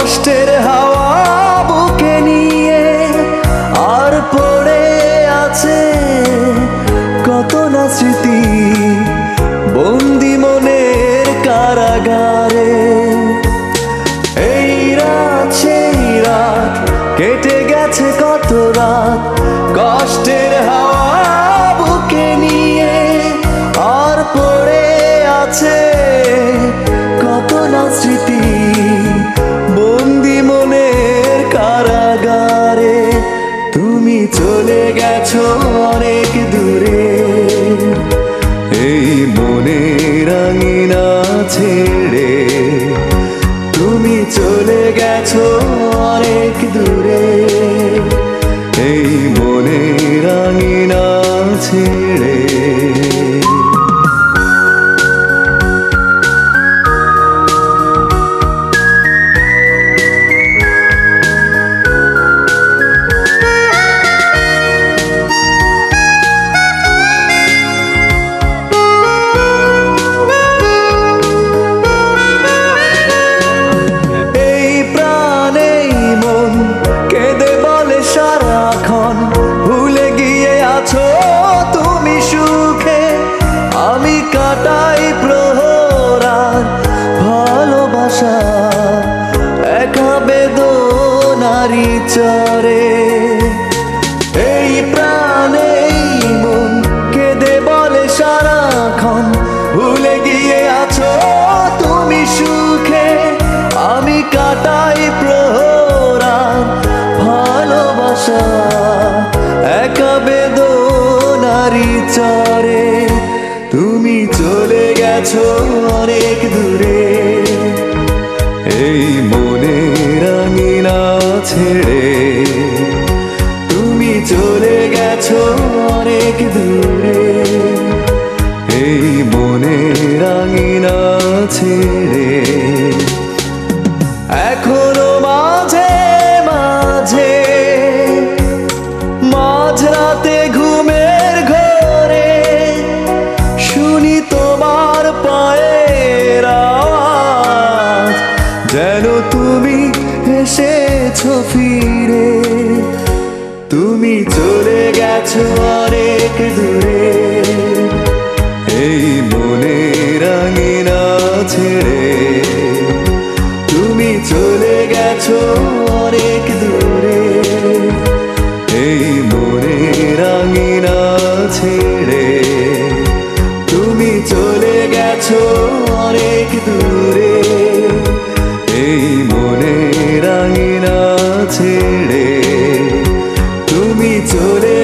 কষ্টের হাওয়া বুকে নিয়ে আর পড়ে আছে কত না স্মৃতি বন্দি মনের কারাগারে। এই রাত সেই রাত কেটে গেছে কত রাত কষ্টের হাওয়া বুকে নিয়ে আর পড়ে আছে কত না স্মৃতি বন্দি মনের কারাগারে। তুমি চলে গেছো অনেক দূরে এই মনের আঙিনা ছেড়ে। তুমি চলে গেছো অনেক দূরে এই মনের আঙিনা ছেড়ে। ভুলে গিয়ে আছো তুমি সুখে আমি কাটাই প্রহরার ভালোবাসা একা বেদনারি চরে। এই প্রাণে মন কেঁদে বলে সারাক্ষণ ভুলে গিয়ে আছো তুমি সুখে আমি কাটাই প্রহরার ভালোবাসা একা বেদনারি চরে। তুমি চলে গেছো অনেক দূরে এই মনের আঙিনা ছেড়ে। তুমি চলে গেছো অনেক দূরে এই মনের আঙিনা ছেড়ে। এখনো মাঝে মাঝে মাঝরাতে ঘুমের ঘরে শুনি তোমার পায়ের আওয়াজ যেন তুমি এসেছো ফিরে। তুমি চলে গেছো অনেক দূরে এই মনের আঙিনা ছেড়ে। তুমি চলে গেছো অনেক দূরে এই মনের আঙিনা ছেড়ে। তুমি চলে গেছো অনেক দূরে এই মনের আঙিনা ছেড়ে। তুমি চলে